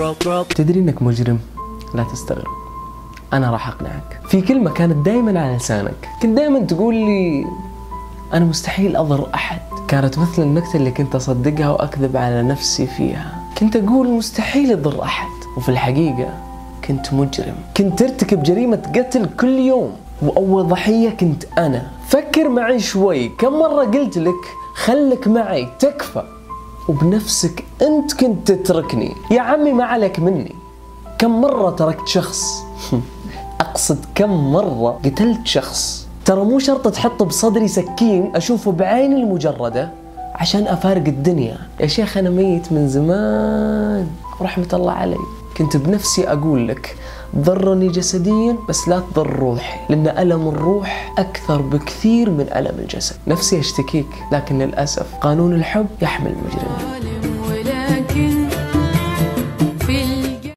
تدري انك مجرم؟ لا تستغرب، انا راح اقنعك. في كلمة كانت دائما على لسانك، كنت دائما تقول لي انا مستحيل اضر احد. كانت مثل النكتة اللي كنت اصدقها واكذب على نفسي فيها. كنت اقول مستحيل اضر احد، وفي الحقيقة كنت مجرم. كنت ارتكب جريمة قتل كل يوم، واول ضحية كنت انا. فكر معي شوي، كم مرة قلت لك خلك معي تكفى، وبنفسك انت كنت تتركني؟ يا عمي ما عليك مني. كم مرة تركت شخص اقصد كم مرة قتلت شخص. ترى مو شرط تحط بصدري سكين اشوفه بعيني المجردة عشان افارق الدنيا. يا شيخ انا ميت من زمان ورحمة الله علي. كنت بنفسي اقول لك ضرني جسديا بس لا تضر روحي، لان الم الروح اكثر بكثير من الم الجسد. نفسي اشتكيك، لكن للاسف قانون الحب يحمل المجرمين.